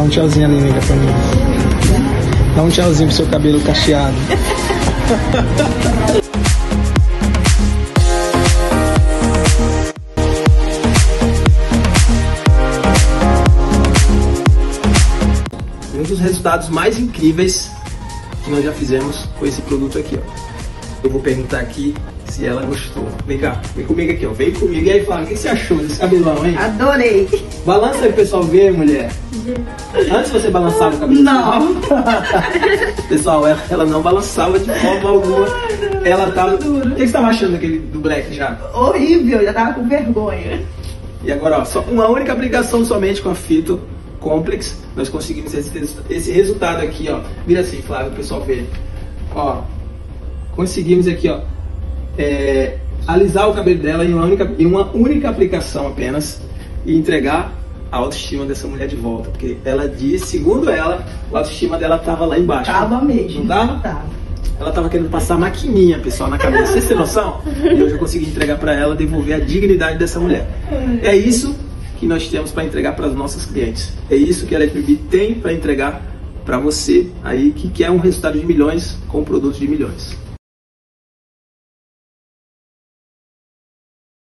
Dá um tchauzinho ali, amiga, pra mim. Dá um tchauzinho pro seu cabelo cacheado. Um dos resultados mais incríveis que nós já fizemos com esse produto aqui, ó. Eu vou perguntar aqui se ela gostou. Vem cá, vem comigo aqui, ó. Vem comigo. E aí, fala, o que você achou desse cabelão, hein? Adorei. Balança aí pro pessoal ver, mulher. Antes você balançava o cabelo? Não. Pessoal, ela não balançava de forma alguma. Ela tava... O que você tava achando daquele do Black já? Horrível, já tava com vergonha. E agora, ó, só uma única aplicação somente com a Phyto Complex, nós conseguimos esse resultado aqui, ó. Vira assim, Flávio, o pessoal vê. Ó, conseguimos aqui, ó, alisar o cabelo dela em uma única aplicação apenas e entregar a autoestima dessa mulher de volta, porque ela disse, segundo ela, a autoestima dela tava lá embaixo. Tava mesmo. Não tava? Tava. Ela tava querendo passar maquininha, pessoal, na cabeça. Vocês têm noção? E hoje eu consegui entregar para ela, devolver a dignidade dessa mulher. É isso que nós temos para entregar para os nossos clientes. É isso que a Electrobi tem para entregar para você aí que quer um resultado de milhões com produtos de milhões.